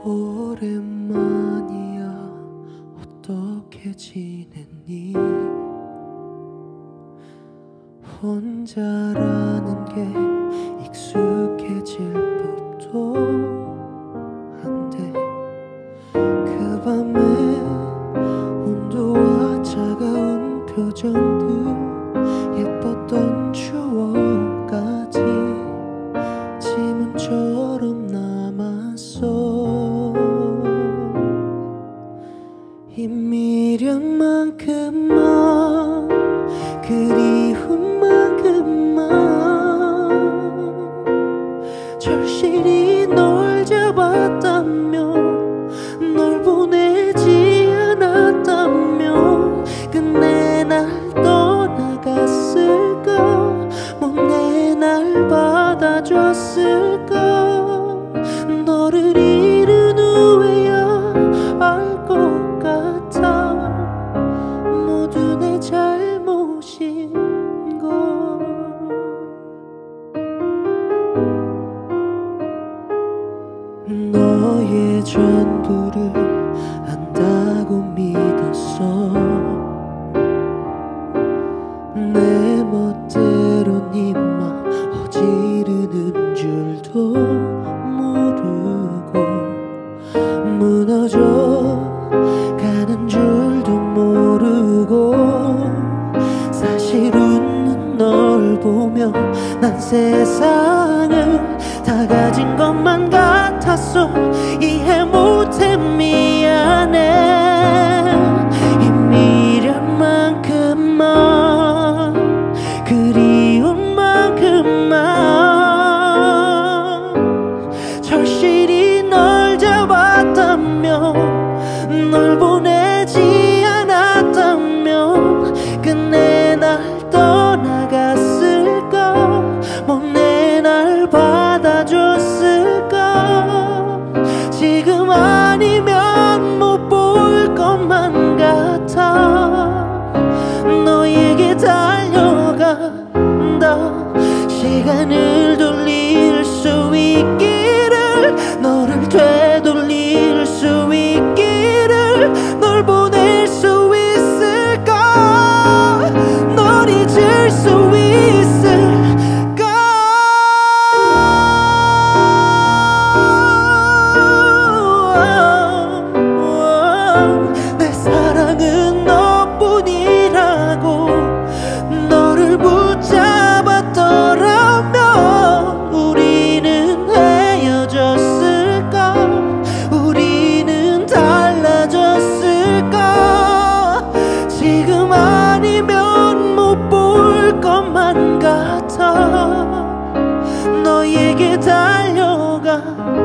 오랜만이야. 어떻게 지냈니? 혼자라는 게 익숙해질 법도 한데 그 밤에 온도와 차가운 표정들 예뻤던 추억까지 지문처럼 남았어. 이 미련만큼만 그리움만큼만 절실히 널 잡았다면 널 보내지 않았다면 끝내 날 떠나갔을까? 못내 날 받아줬을까? 너를 잃은 후에야 알 것 같아. 모두 내 잘못인 걸. 너의 전부를 안다고 믿었어. 내 멋대로 네 맘 어지르는 줄도 모르고 무너져 가는 줄도 모르고 사실 웃는 널 보며 난 세상을 다 가진 것만 같았어. 이해 못해 미안해. 이 미련만큼만 그리움만큼만 절실히 널 잡았다면 널 보내지 않았다면 끝내 날 떠나갔을까? 못내 날 받아줬을까? 지금 아니면 못 볼 것만 같아. 너에게 달려간다. 시간을 돌릴 수 있기를, 너를 되돌릴 수 있기를, 널 보낼 수 있을까? 널 잊을 수 있을까? 내 사랑은 너뿐이라고. 너를 붙잡았더라면 우리는 헤어졌을까? 우리는 달라졌을까? 지금 아니면 못 볼 것만 같아. 너에게 달려가.